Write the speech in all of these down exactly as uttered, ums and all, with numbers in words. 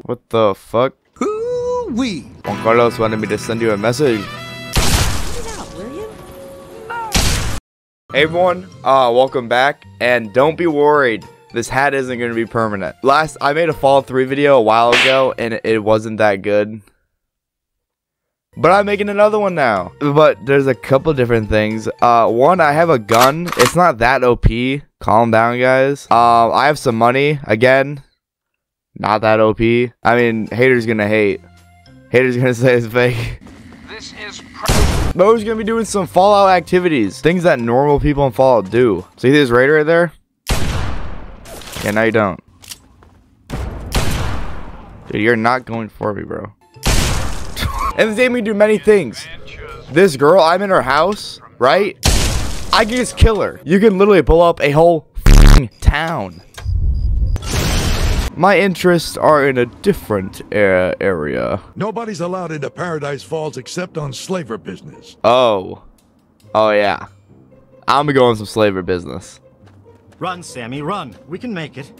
What the fuck? Hoo-wee! Juan Carlos wanted me to send you a message. Hey everyone, uh, welcome back, and don't be worried, this hat isn't going to be permanent. Last, I made a Fallout three video a while ago, and it, it wasn't that good. But I'm making another one now. But there's a couple different things. Uh, one, I have a gun. It's not that O P. Calm down, guys. Um, I have some money. Again, not that O P. I mean, haters gonna hate. Haters gonna say it's fake. This is Mo's gonna be doing some Fallout activities. Things that normal people in Fallout do. See this raid right there? Yeah, now you don't. Dude, you're not going for me, bro. And this game can do many things. This girl, I'm in her house, right? I can just kill her. You can literally pull up a whole f***ing town. My interests are in a different uh, area. Nobody's allowed into Paradise Falls except on slaver business. Oh. Oh, yeah. I'm gonna go on some slaver business. Run, Sammy, run. We can make it.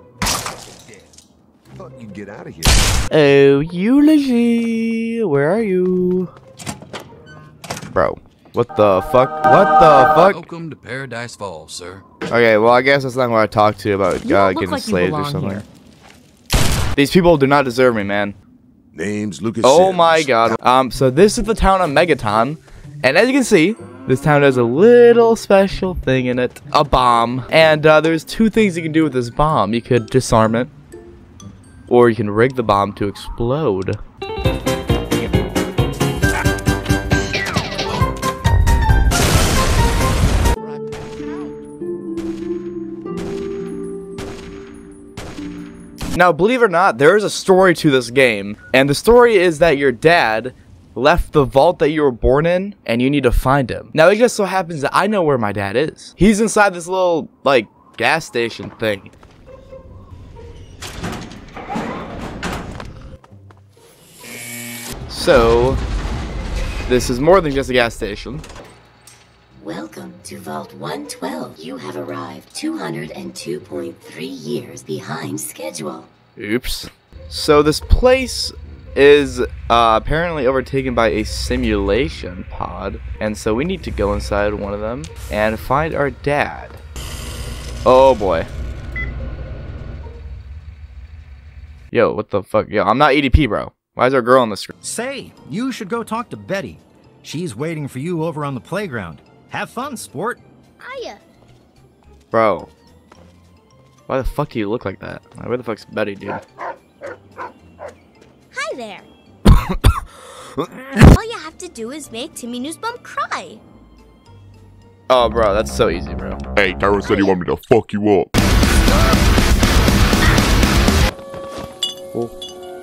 Thought you'd get out of here. Oh, Eulogy. Where are you? Bro. What the fuck? What the fuck? Welcome to Paradise Falls, sir. Okay, well, I guess that's not what I talked to about uh, getting like slaves or belong something. here. These people do not deserve me, man. Name's Lucas. Oh Sims. my god. Um, so this is the town of Megaton. And as you can see, this town has a little special thing in it. A bomb. And uh, there's two things you can do with this bomb. You could disarm it. Or you can rig the bomb to explode. Now, believe it or not, there is a story to this game, and the story is that your dad left the vault that you were born in, and you need to find him. Now, it just so happens that I know where my dad is. He's inside this little, like, gas station thing. So, this is more than just a gas station. Welcome to Vault one twelve. You have arrived two hundred two point three years behind schedule. Oops. So this place is uh, apparently overtaken by a simulation pod. And so we need to go inside one of them and find our dad. Oh boy. Yo, what the fuck? Yo, I'm not E D P, bro. Why is there a girl on the screen? Say, you should go talk to Betty. She's waiting for you over on the playground. Have fun, sport. Hiya. Bro. Why the fuck do you look like that? Where the fuck's Betty, dude? Hi there. All you have to do is make Timmy Newsbum cry. Oh, bro, that's so easy, bro. Hey, Tyron said he wanted me to fuck you up. Oh.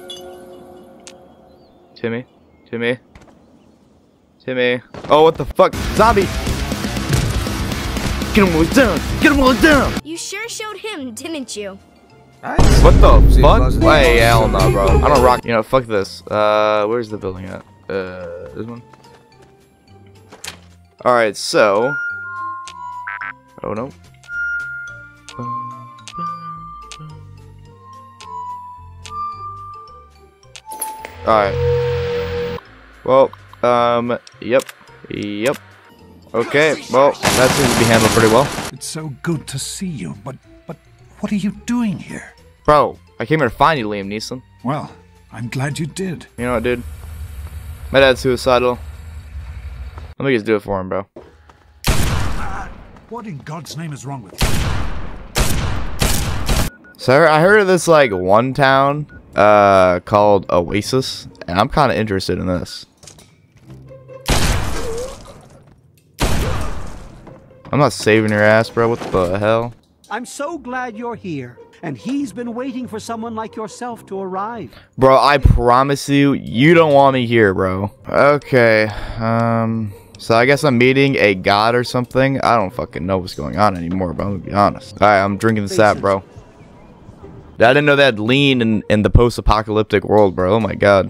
Timmy? Timmy? Timmy? Oh, what the fuck? Zombie! Get him all down! Get him all down! You sure showed him, didn't you? What the fuck? Hey, hell no, bro. I don't rock. You know, fuck this. Uh, where's the building at? Uh, this one? Alright, so. Oh no. Alright. Well, um, yep. Yep. Okay, well, that seems to be handled pretty well. It's so good to see you, but but what are you doing here? Bro, I came here to find you, Liam Neeson. Well, I'm glad you did. You know what, dude? My dad's suicidal. Let me just do it for him, bro. Uh, what in God's name is wrong with you? So I heard of this, like, one town uh, called Oasis, and I'm kind of interested in this. I'm not saving your ass, bro. What the hell? I'm so glad you're here, and he's been waiting for someone like yourself to arrive. Bro, I promise you, you don't want me here, bro. Okay, um... so I guess I'm meeting a god or something. I don't fucking know what's going on anymore, bro. I'm gonna be honest. Alright, I'm drinking the sap, bro. I didn't know they had lean in, in the post-apocalyptic world, bro. Oh my god.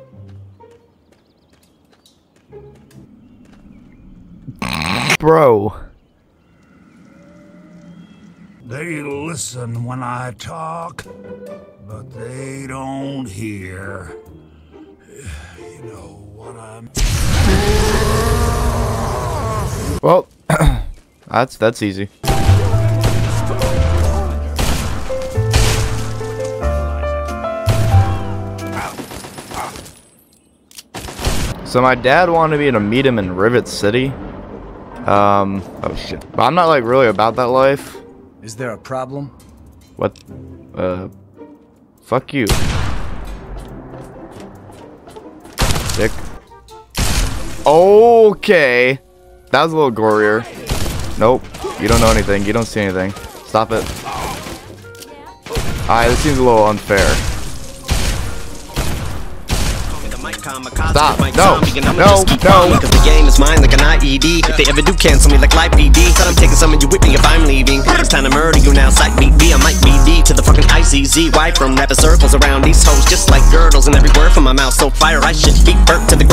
Bro. They listen when I talk, but they don't hear. You know what I'm... Well, that's that's easy. So my dad wanted me to meet him in Rivet City. Um, oh shit. But I'm not like really about that life. Is there a problem? What? Uh, fuck you. Dick. Okay. That was a little gorier. Nope. You don't know anything. You don't see anything. Stop it. Alright, this seems a little unfair. Stop. No. No. No. Cause the game is mine like an I E D. If they ever do cancel me like live P D, said I'm taking some of you with me if I'm leaving. It's time to murder you now. Psych B B. I might be D to the fucking I C Z. Why from rapping circles around these hoes just like girdles, and every word from my mouth so fire I should be burnt to the